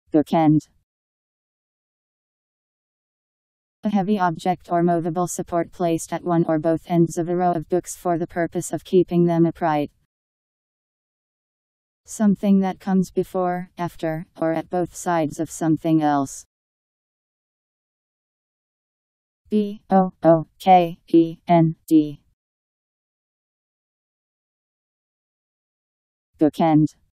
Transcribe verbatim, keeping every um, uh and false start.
Bookend. A heavy object or movable support placed at one or both ends of a row of books for the purpose of keeping them upright. Something that comes before, after, or at both sides of something else. B O O K E N D. Bookend.